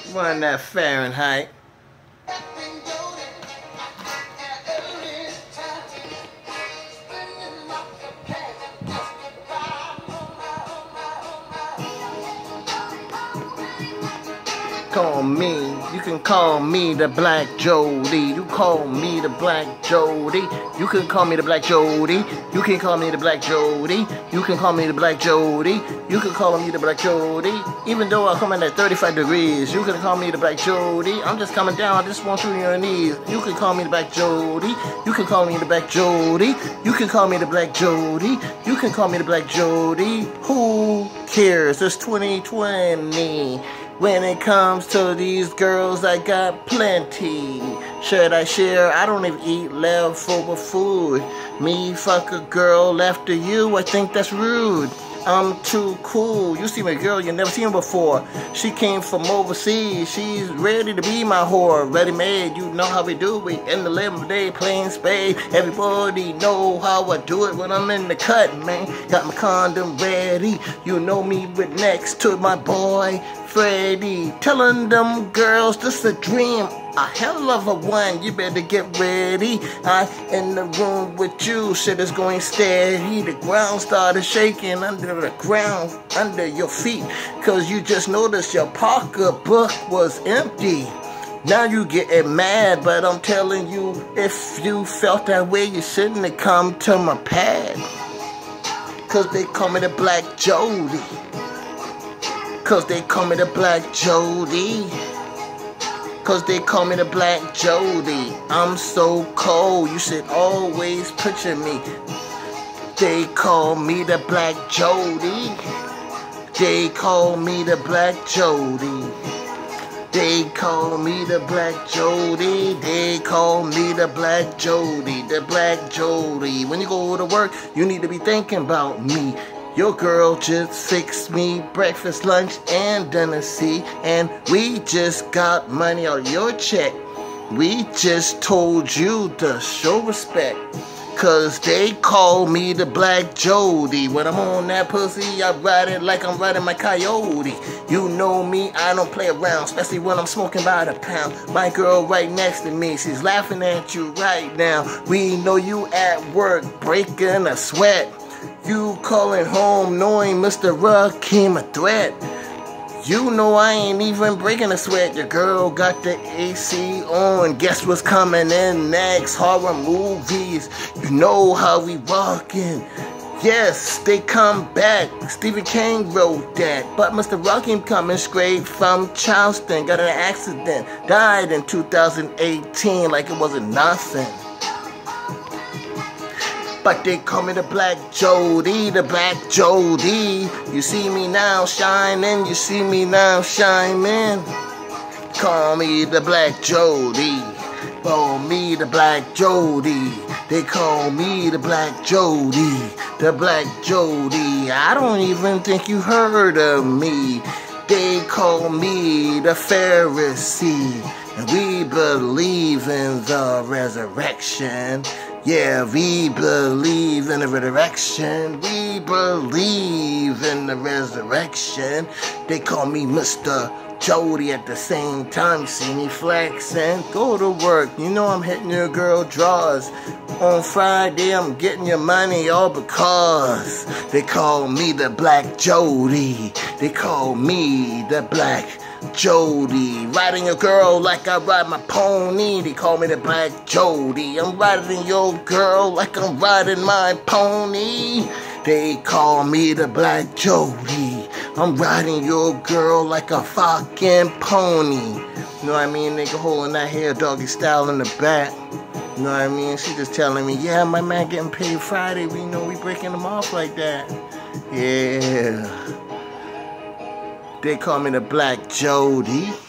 Run that Fahrenheit. Call me, you can call me the Black Jody. You call me the Black Jody. You can call me the Black Jody. You can call me the Black Jody. You can call me the Black Jody. You can call me the Black Jody. Even though I come in at 35 degrees, you can call me the Black Jody. I'm just coming down, I just want you on your knees. You can call me the Black Jody. You can call me the Black Jody. You can call me the Black Jody. You can call me the Black Jody. Who cares? It's 2020. When it comes to these girls, I got plenty. Should I share? I don't even eat leftover food. Me fuck a girl after you, I think that's rude. I'm too cool. You see my girl, you never seen her before. She came from overseas. She's ready to be my whore. Ready made, you know how we do it. In the lemonade, playing spade. Everybody know how I do it when I'm in the cut, man. Got my condom ready. You know me with next to my boy Freddy. Telling them girls this a dream. A hell of a one, you better get ready. I in the room with you, shit is going steady. The ground started shaking under the ground, under your feet. Cause you just noticed your pocketbook was empty. Now you getting mad, but I'm telling you, if you felt that way, you shouldn't have come to my pad. Cause they call me the Black Jody. Cause they call me the Black Jody. Cause they call me the Black Jody. I'm so cold, you should always picture me. They call me the Black Jody. They call me the Black Jody. They call me the Black Jody. They call me the Black Jody. The Black Jody. When you go to work, you need to be thinking about me. Your girl just fixed me breakfast, lunch, and dinner, see? And we just got money out of your check. We just told you to show respect. Cause they call me the Black Jody. When I'm on that pussy, I ride it like I'm riding my coyote. You know me, I don't play around, especially when I'm smoking by the pound. My girl right next to me, she's laughing at you right now. We know you at work, breaking a sweat. You calling home knowing Mr. Rakim a threat. You know I ain't even breaking a sweat. Your girl got the AC on. Guess what's coming in next? Horror movies. You know how we rockin'. Yes, they come back. Stephen King wrote that. But Mr. Rakim coming straight from Charleston. Got an accident. Died in 2018 like it wasn't nothing. But they call me the Black Jody, the Black Jody. You see me now shining, you see me now shining. Call me the Black Jody. Call me the Black Jody. They call me the Black Jody. The Black Jody. I don't even think you heard of me. They call me the Pharisee. And we believe in the resurrection. Yeah, we believe in the resurrection. We believe in the resurrection. They call me Mr. Jody at the same time. See me flexing. Go to work. You know I'm hitting your girl drawers. On Friday, I'm getting your money all because they call me the Black Jody. They call me the Black Jody. Riding your girl like I ride my pony. They call me the Black Jody. I'm riding your girl like I'm riding my pony. They call me the Black Jody. I'm riding your girl like a fucking pony. You know what I mean? Nigga holding that hair doggy style in the back. You know what I mean? She just telling me, yeah, my man getting paid Friday. We know we breaking them off like that. Yeah. They call me the Black Jody.